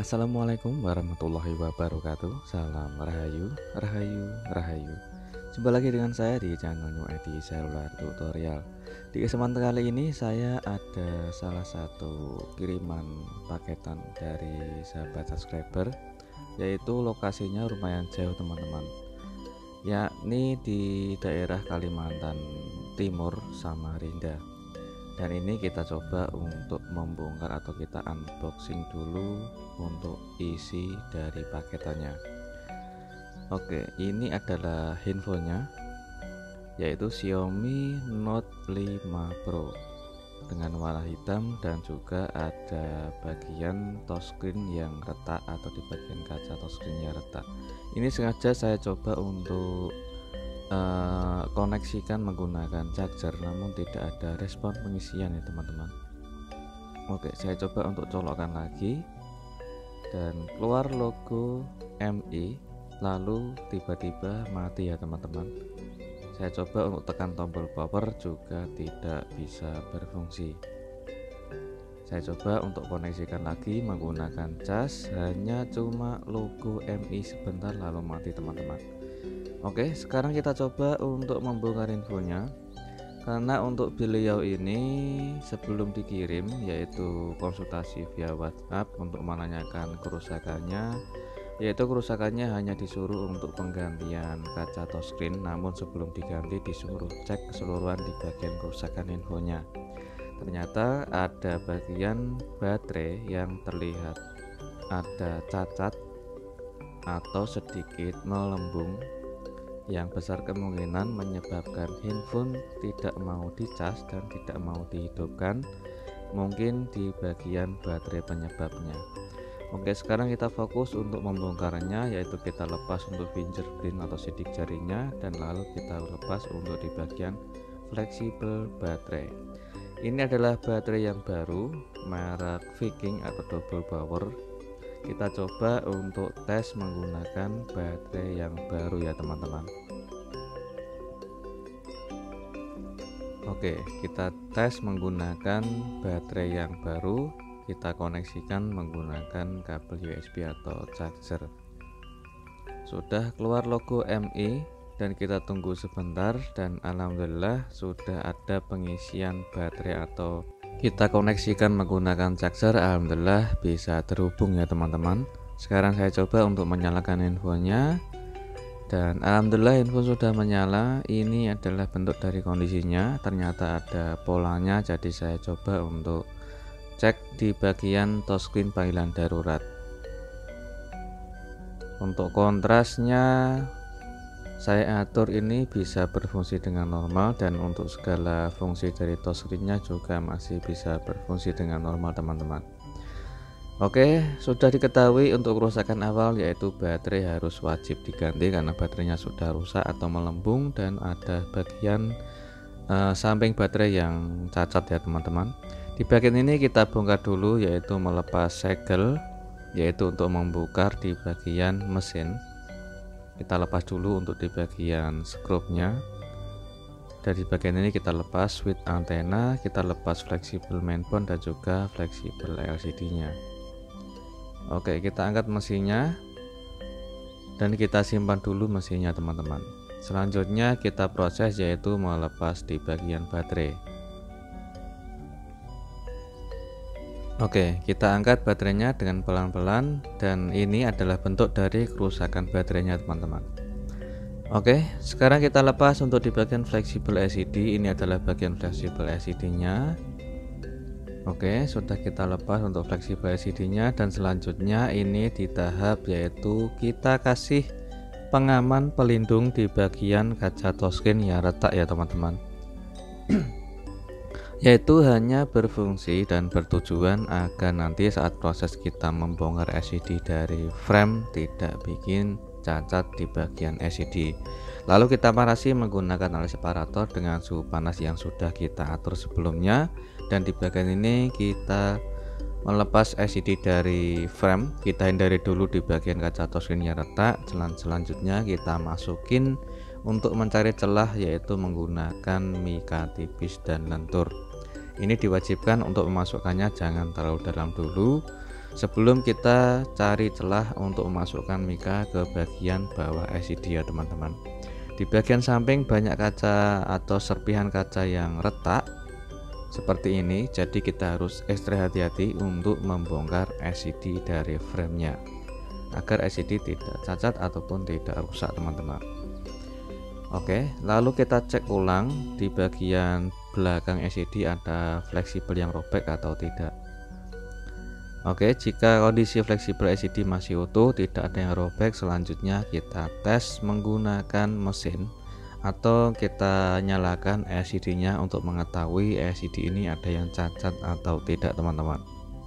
Assalamualaikum warahmatullahi wabarakatuh. Salam Rahayu, Rahayu, Rahayu. Jumpa lagi dengan saya di channel New ID Seluler Tutorial. Di kesempatan kali ini saya ada salah satu kiriman paketan dari sahabat subscriber, yaitu lokasinya lumayan jauh teman-teman, yakni di daerah Kalimantan Timur, Samarinda. Dan ini kita coba untuk membongkar atau kita unboxing dulu untuk isi dari paketannya. Oke, ini adalah handphonenya, yaitu Xiaomi Note 5 Pro dengan warna hitam, dan juga ada bagian touchscreen yang retak atau di bagian kaca touchscreennya retak. Ini sengaja saya coba untuk koneksikan menggunakan charger, namun tidak ada respon pengisian ya teman-teman. Oke, saya coba untuk colokkan lagi dan keluar logo MI, lalu tiba-tiba mati ya teman-teman. Saya coba untuk tekan tombol power juga tidak bisa berfungsi. Saya coba untuk koneksikan lagi menggunakan cas, hanya cuma logo MI sebentar lalu mati teman-teman. Oke, sekarang kita coba untuk membongkar infonya. Karena untuk beliau ini sebelum dikirim, yaitu konsultasi via WhatsApp untuk menanyakan kerusakannya, yaitu kerusakannya hanya disuruh untuk penggantian kaca touchscreen, namun sebelum diganti disuruh cek keseluruhan di bagian kerusakan infonya. Ternyata ada bagian baterai yang terlihat ada cacat atau sedikit melembung, yang besar kemungkinan menyebabkan handphone tidak mau dicas dan tidak mau dihidupkan, mungkin di bagian baterai penyebabnya. Oke, sekarang kita fokus untuk membongkarnya, yaitu kita lepas untuk fingerprint atau sidik jarinya, dan lalu kita lepas untuk di bagian fleksibel baterai. Ini adalah baterai yang baru, merek Viking atau double power. Kita coba untuk tes menggunakan baterai yang baru ya teman-teman. Oke, kita tes menggunakan baterai yang baru. Kita koneksikan menggunakan kabel USB atau charger. Sudah keluar logo MI dan kita tunggu sebentar, dan alhamdulillah sudah ada pengisian baterai atau kita koneksikan menggunakan charger. Alhamdulillah bisa terhubung ya teman-teman. Sekarang saya coba untuk menyalakan handphonenya, dan alhamdulillah handphone sudah menyala. Ini adalah bentuk dari kondisinya, ternyata ada polanya. Jadi saya coba untuk cek di bagian touchscreen panggilan darurat. Untuk kontrasnya saya atur ini bisa berfungsi dengan normal, dan untuk segala fungsi dari touchscreennya juga masih bisa berfungsi dengan normal teman-teman. Oke, sudah diketahui untuk kerusakan awal, yaitu baterai harus wajib diganti karena baterainya sudah rusak atau melembung, dan ada bagian samping baterai yang cacat ya teman-teman. Di bagian ini kita bongkar dulu, yaitu melepas segel, yaitu untuk membuka di bagian mesin. Kita lepas dulu untuk di bagian skrupnya. Dari bagian ini kita lepas switch antena, kita lepas fleksibel mainboard dan juga fleksibel LCD nya. Oke, kita angkat mesinnya dan kita simpan dulu mesinnya teman-teman. Selanjutnya kita proses, yaitu melepas di bagian baterai. Oke, kita angkat baterainya dengan pelan-pelan, dan ini adalah bentuk dari kerusakan baterainya teman-teman. Oke, sekarang kita lepas untuk di bagian fleksibel LCD. Ini adalah bagian fleksibel LCD nya. Oke, sudah kita lepas untuk fleksibel LCD nya, dan selanjutnya ini di tahap yaitu kita kasih pengaman pelindung di bagian kaca touchscreen yang retak ya teman-teman. Yaitu hanya berfungsi dan bertujuan agar nanti saat proses kita membongkar LCD dari frame tidak bikin cacat di bagian LCD. Lalu kita panasi menggunakan alat separator dengan suhu panas yang sudah kita atur sebelumnya, dan di bagian ini kita melepas LCD dari frame. Kita hindari dulu di bagian kaca touchscreen yang retak. Selanjutnya kita masukin untuk mencari celah, yaitu menggunakan mika tipis dan lentur. Ini diwajibkan untuk memasukkannya jangan terlalu dalam dulu, sebelum kita cari celah untuk memasukkan mika ke bagian bawah LCD ya teman-teman. Di bagian samping banyak kaca atau serpihan kaca yang retak seperti ini, jadi kita harus ekstra hati-hati untuk membongkar LCD dari framenya agar LCD tidak cacat ataupun tidak rusak teman-teman. Oke, lalu kita cek ulang di bagian belakang LCD ada fleksibel yang robek atau tidak. Oke, jika kondisi fleksibel LCD masih utuh, tidak ada yang robek, selanjutnya kita tes menggunakan mesin atau kita nyalakan LCD-nya untuk mengetahui LCD ini ada yang cacat atau tidak teman-teman.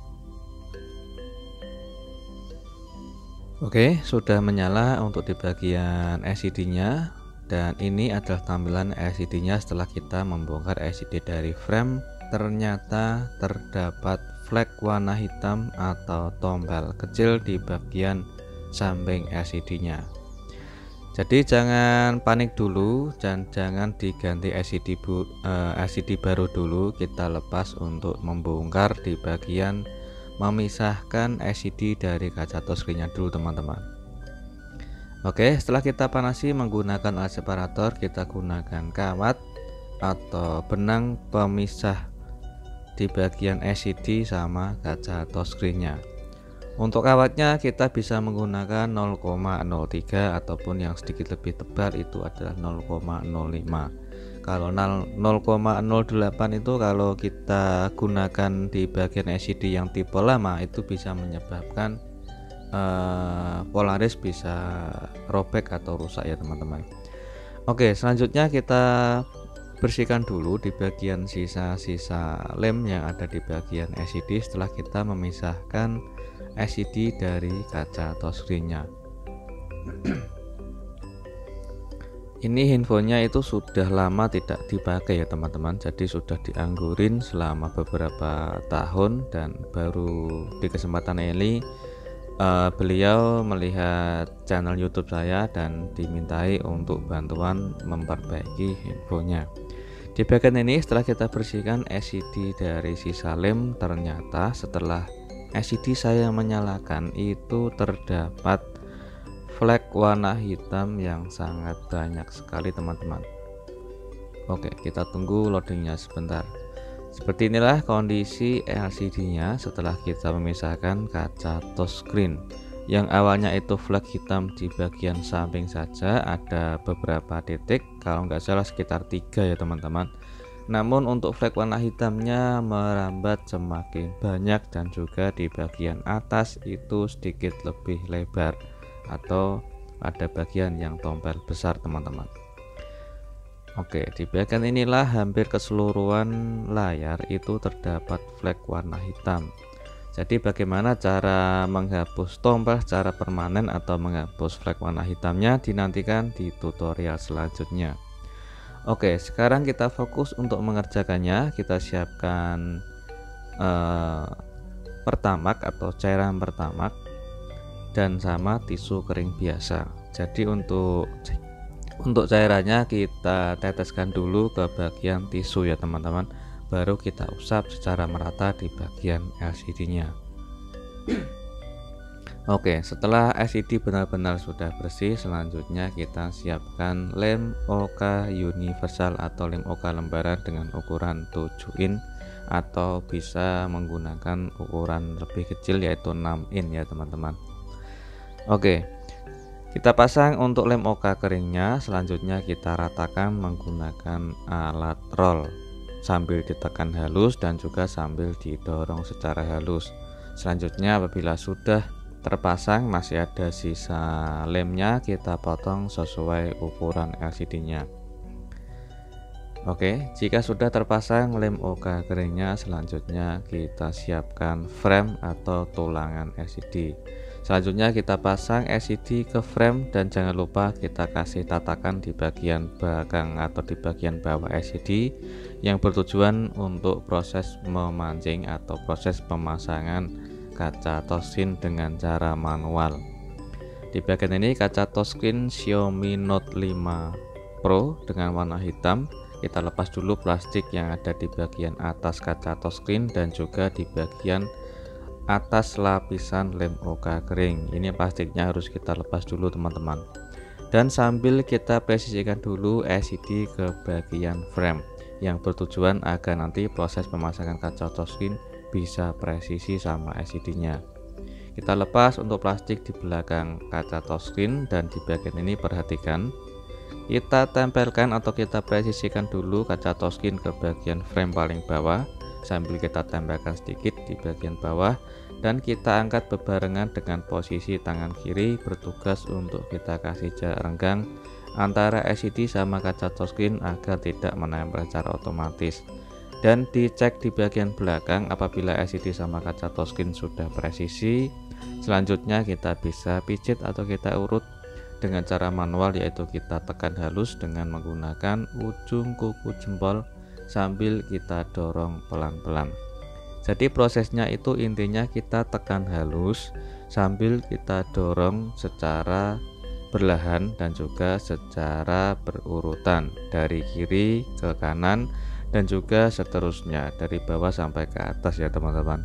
Oke, sudah menyala untuk di bagian LCD-nya, dan ini adalah tampilan LCD-nya setelah kita membongkar LCD dari frame. Ternyata terdapat flek warna hitam atau tombol kecil di bagian samping LCD-nya. Jadi jangan panik dulu dan jangan diganti LCD baru dulu, kita lepas untuk membongkar di bagian memisahkan LCD dari kaca touchscreen-nya dulu teman-teman. Oke, setelah kita panasi menggunakan alat separator, kita gunakan kawat atau benang pemisah di bagian LCD sama kaca touchscreen-nya. Untuk kawatnya kita bisa menggunakan 0,03 ataupun yang sedikit lebih tebal itu adalah 0,05. Kalau 0,08 itu kalau kita gunakan di bagian LCD yang tipe lama itu bisa menyebabkan polaris bisa robek atau rusak ya teman-teman. Oke, selanjutnya kita bersihkan dulu di bagian sisa-sisa lem yang ada di bagian LCD setelah kita memisahkan LCD dari kaca touchscreen-nya. Ini handphonenya itu sudah lama tidak dipakai ya teman-teman, jadi sudah dianggurin selama beberapa tahun, dan baru di kesempatan ini beliau melihat channel YouTube saya dan dimintai untuk bantuan memperbaiki handphonenya. Di bagian ini setelah kita bersihkan LCD dari sisa lem, ternyata setelah LCD saya menyalakan itu terdapat flek warna hitam yang sangat banyak sekali teman-teman. Oke, kita tunggu loadingnya sebentar. Seperti inilah kondisi LCD-nya setelah kita memisahkan kaca touchscreen. Yang awalnya itu flek hitam di bagian samping saja, ada beberapa titik, kalau nggak salah sekitar 3 ya teman-teman. Namun untuk flek warna hitamnya merambat semakin banyak dan juga di bagian atas itu sedikit lebih lebar atau ada bagian yang tombol besar teman-teman. Oke, di bagian inilah hampir keseluruhan layar itu terdapat flek warna hitam. Jadi bagaimana cara menghapus tombol secara permanen atau menghapus flek warna hitamnya dinantikan di tutorial selanjutnya. Oke, sekarang kita fokus untuk mengerjakannya. Kita siapkan pertamak atau cairan pertamak dan sama tisu kering biasa. Jadi untuk cairannya kita teteskan dulu ke bagian tisu ya teman-teman, baru kita usap secara merata di bagian LCD-nya. Oke, setelah LCD benar-benar sudah bersih, selanjutnya kita siapkan lem OK universal atau lem OK lembaran dengan ukuran 7 in atau bisa menggunakan ukuran lebih kecil yaitu 6 in ya teman-teman. Oke, kita pasang untuk lem OK keringnya, selanjutnya kita ratakan menggunakan alat roll sambil ditekan halus dan juga sambil didorong secara halus. Selanjutnya apabila sudah terpasang masih ada sisa lemnya, kita potong sesuai ukuran LCD-nya. Oke, jika sudah terpasang lem OK keringnya, selanjutnya kita siapkan frame atau tulangan LCD. Selanjutnya kita pasang LCD ke frame dan jangan lupa kita kasih tatakan di bagian belakang atau di bagian bawah LCD yang bertujuan untuk proses memancing atau proses pemasangan kaca touchscreen dengan cara manual. Di bagian ini kaca touchscreen Xiaomi Note 5 Pro dengan warna hitam. Kita lepas dulu plastik yang ada di bagian atas kaca touchscreen dan juga di bagian atas lapisan lem OK kering. Ini plastiknya harus kita lepas dulu teman-teman. Dan sambil kita presisikan dulu LCD ke bagian frame yang bertujuan agar nanti proses pemasangan kaca touchscreen bisa presisi sama LCD-nya. Kita lepas untuk plastik di belakang kaca touchscreen, dan di bagian ini perhatikan kita tempelkan atau kita presisikan dulu kaca touchscreen ke bagian frame paling bawah sambil kita tempelkan sedikit di bagian bawah, dan kita angkat bebarengan dengan posisi tangan kiri bertugas untuk kita kasih jarak renggang antara LCD sama kaca touchscreen agar tidak menempel secara otomatis. Dan dicek di bagian belakang apabila LCD sama kaca touchscreen sudah presisi. Selanjutnya kita bisa pijit atau kita urut dengan cara manual, yaitu kita tekan halus dengan menggunakan ujung kuku jempol sambil kita dorong pelan-pelan. Jadi prosesnya itu intinya kita tekan halus sambil kita dorong secara perlahan dan juga secara berurutan dari kiri ke kanan dan juga seterusnya dari bawah sampai ke atas ya teman-teman.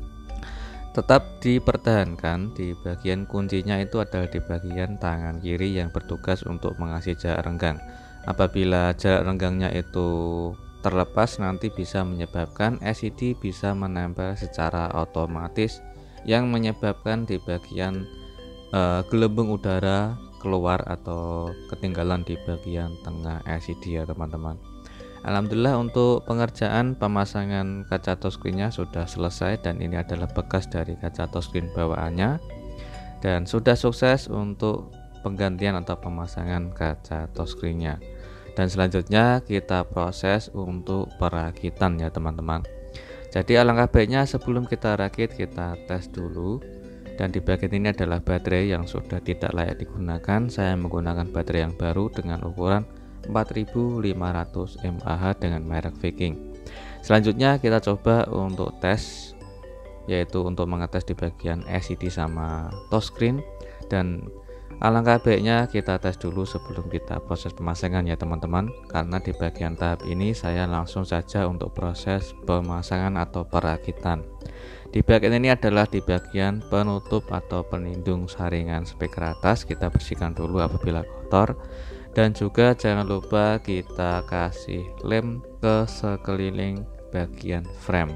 Tetap dipertahankan di bagian kuncinya itu adalah di bagian tangan kiri yang bertugas untuk mengasih jarak renggang. Apabila jarak renggangnya itu terlepas nanti bisa menyebabkan LCD bisa menempel secara otomatis yang menyebabkan di bagian gelembung udara keluar atau ketinggalan di bagian tengah LCD ya teman-teman. Alhamdulillah untuk pengerjaan pemasangan kaca touchscreen-nya sudah selesai, dan ini adalah bekas dari kaca touchscreen bawaannya, dan sudah sukses untuk penggantian atau pemasangan kaca touchscreen-nya. Dan selanjutnya kita proses untuk perakitan ya teman-teman. Jadi alangkah baiknya sebelum kita rakit kita tes dulu. Dan di bagian ini adalah baterai yang sudah tidak layak digunakan. Saya menggunakan baterai yang baru dengan ukuran 4500 mAh dengan merek Viking. Selanjutnya kita coba untuk tes, yaitu untuk mengetes di bagian LCD sama touchscreen, dan alangkah baiknya kita tes dulu sebelum kita proses pemasangan ya teman-teman, karena di bagian tahap ini saya langsung saja untuk proses pemasangan atau perakitan. Di bagian ini adalah di bagian penutup atau pelindung saringan speaker atas, kita bersihkan dulu apabila kotor, dan juga jangan lupa kita kasih lem ke sekeliling bagian frame,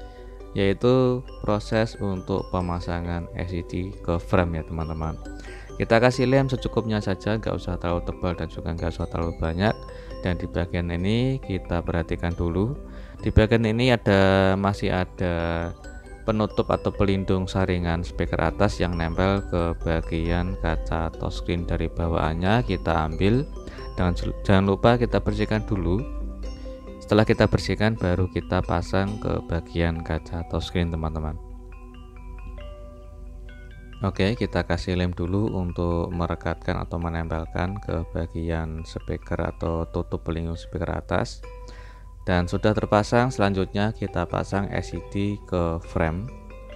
yaitu proses untuk pemasangan LCD ke frame ya teman-teman. Kita kasih lem secukupnya saja, nggak usah terlalu tebal dan juga nggak usah terlalu banyak. Dan di bagian ini kita perhatikan dulu, di bagian ini masih ada penutup atau pelindung saringan speaker atas yang nempel ke bagian kaca touchscreen dari bawaannya. Kita ambil, dan jangan lupa kita bersihkan dulu. Setelah kita bersihkan baru kita pasang ke bagian kaca touchscreen teman-teman. Oke, kita kasih lem dulu untuk merekatkan atau menempelkan ke bagian speaker atau tutup pelindung speaker atas. Dan sudah terpasang, selanjutnya kita pasang LCD ke frame.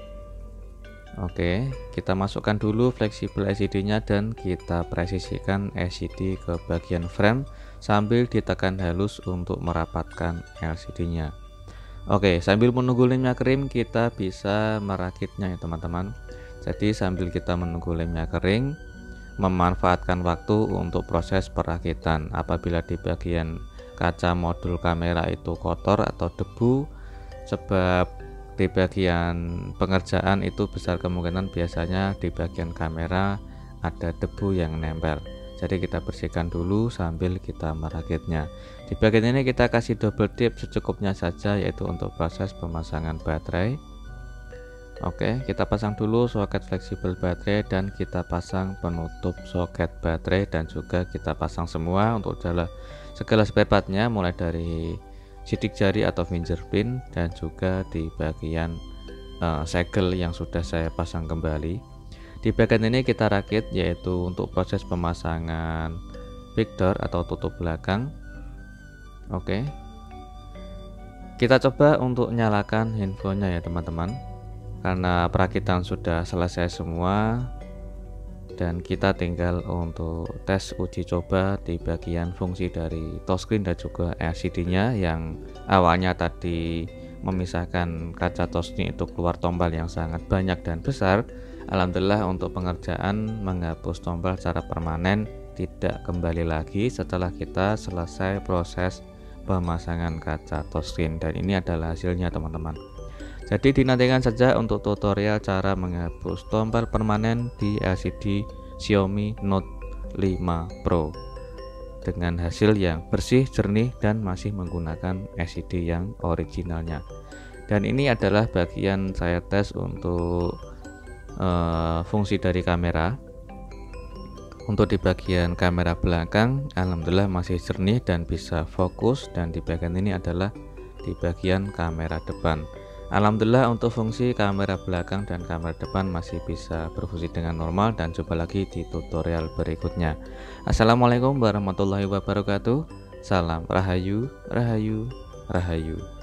Oke, kita masukkan dulu fleksibel LCD-nya dan kita presisikan LCD ke bagian frame sambil ditekan halus untuk merapatkan LCD-nya. Oke, sambil menunggu lemnya kering kita bisa merakitnya ya teman-teman. Jadi sambil kita menunggu lemnya kering, memanfaatkan waktu untuk proses perakitan. Apabila di bagian kaca modul kamera itu kotor atau debu, sebab di bagian pengerjaan itu besar kemungkinan biasanya di bagian kamera ada debu yang nempel. Jadi kita bersihkan dulu sambil kita merakitnya. Di bagian ini kita kasih double tip secukupnya saja, yaitu untuk proses pemasangan baterai. Oke, kita pasang dulu soket fleksibel baterai dan kita pasang penutup soket baterai, dan juga kita pasang semua untuk segala spare partnya, mulai dari sidik jari atau fingerprint dan juga di bagian segel yang sudah saya pasang kembali. Di bagian ini kita rakit, yaitu untuk proses pemasangan big door atau tutup belakang. Oke, kita coba untuk nyalakan handphonenya ya teman-teman, karena perakitan sudah selesai semua. Dan kita tinggal untuk tes uji coba di bagian fungsi dari touchscreen dan juga LCD-nya yang awalnya tadi memisahkan kaca touchscreen itu keluar tombol yang sangat banyak dan besar. Alhamdulillah untuk pengerjaan menghapus tombol secara permanen tidak kembali lagi setelah kita selesai proses pemasangan kaca touchscreen, dan ini adalah hasilnya teman-teman. Jadi dinantikan saja untuk tutorial cara menghapus tombol permanen di LCD Xiaomi Note 5 Pro dengan hasil yang bersih, jernih, dan masih menggunakan LCD yang originalnya. Dan ini adalah bagian saya tes untuk fungsi dari kamera. Untuk di bagian kamera belakang, alhamdulillah masih jernih dan bisa fokus, dan di bagian ini adalah di bagian kamera depan. Alhamdulillah untuk fungsi kamera belakang dan kamera depan masih bisa berfungsi dengan normal, dan coba lagi di tutorial berikutnya. Assalamualaikum warahmatullahi wabarakatuh. Salam Rahayu, Rahayu, Rahayu.